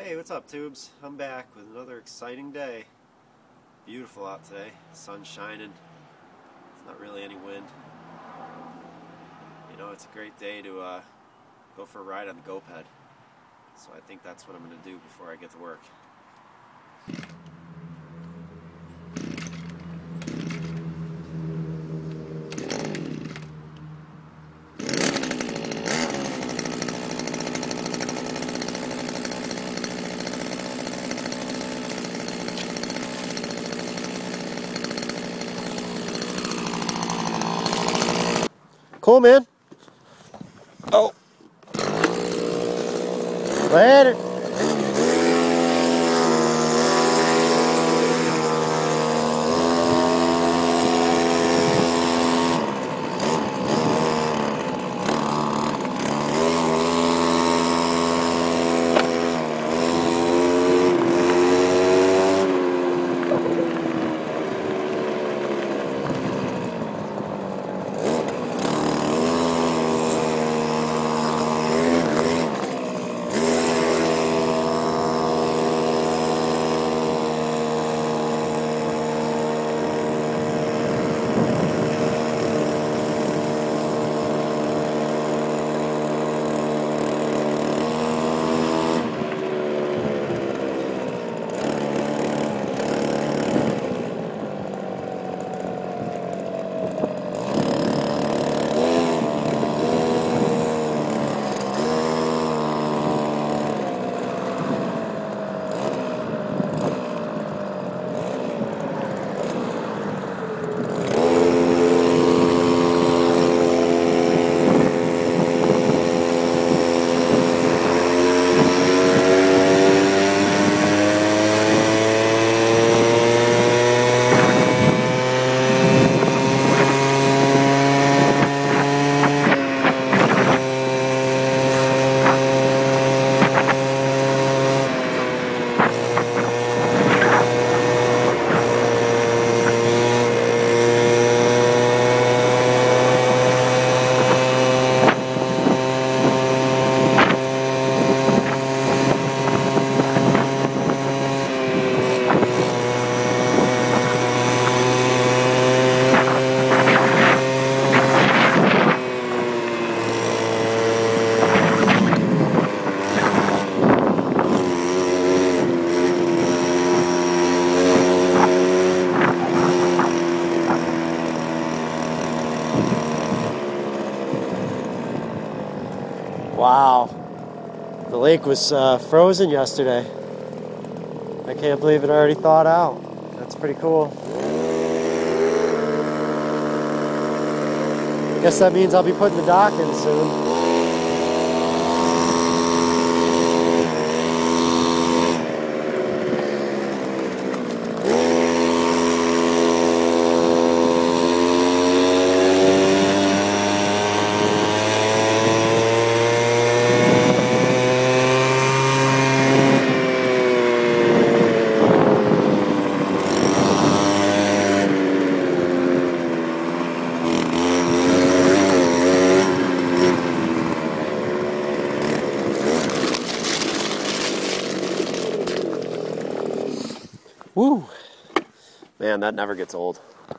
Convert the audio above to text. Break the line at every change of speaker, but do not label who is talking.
Hey, what's up, tubes? I'm back with another exciting day. Beautiful out today. Sun's shining. There's not really any wind. You know, it's a great day to go for a ride on the go-ped. So I think that's what I'm going to do before I get to work. Cool, man. Oh. Later. Wow, the lake was frozen yesterday. I can't believe it already thawed out. That's pretty cool. Guess that means I'll be putting the dock in soon. Woo! Man, that never gets old.